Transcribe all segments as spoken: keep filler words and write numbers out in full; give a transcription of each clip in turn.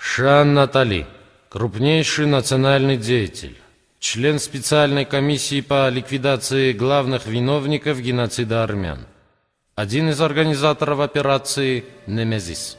Шаан Натали, крупнейший национальный деятель, член специальной комиссии по ликвидации главных виновников геноцида армян, один из организаторов операции «Немезис».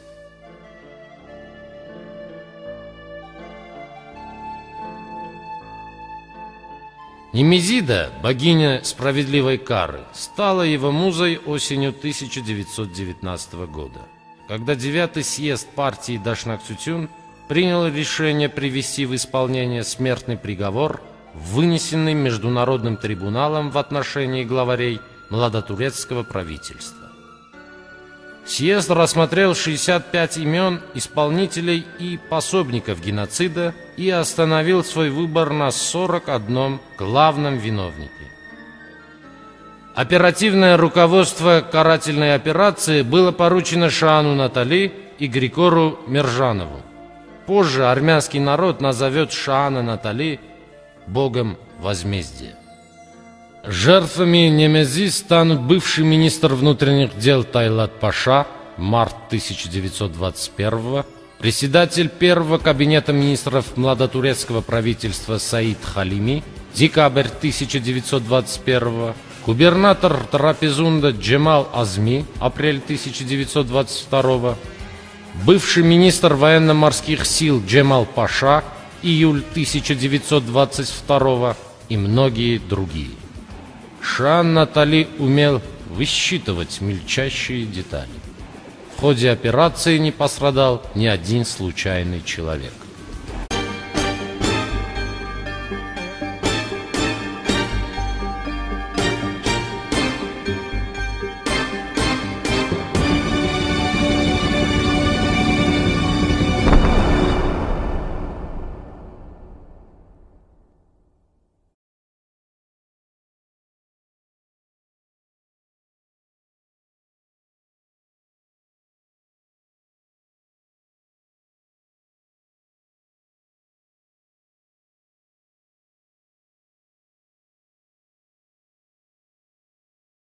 Немезида, богиня справедливой кары, стала его музой осенью тысяча девятьсот девятнадцатого года, когда девятый съезд партии Дашнак-Цутюн принял решение привести в исполнение смертный приговор, вынесенный Международным трибуналом в отношении главарей младотурецкого правительства. Съезд рассмотрел шестьдесят пять имен исполнителей и пособников геноцида и остановил свой выбор на сорок одном главном виновнике. Оперативное руководство карательной операции было поручено Шаану Натали и Григору Мержанову. Позже армянский народ назовет Шаана Натали богом возмездия. Жертвами Немезис станут бывший министр внутренних дел Тайлат Паша, март тысяча девятьсот двадцать первого, председатель первого кабинета министров младотурецкого правительства Саид Халими, декабрь тысяча девятьсот двадцать первого, губернатор Трапезунда Джемал Азми, апрель тысяча девятьсот двадцать второго, бывший министр военно-морских сил Джемал Паша, июль тысяча девятьсот двадцать второго и многие другие. Шаан Натали умел высчитывать мельчайшие детали. В ходе операции не пострадал ни один случайный человек.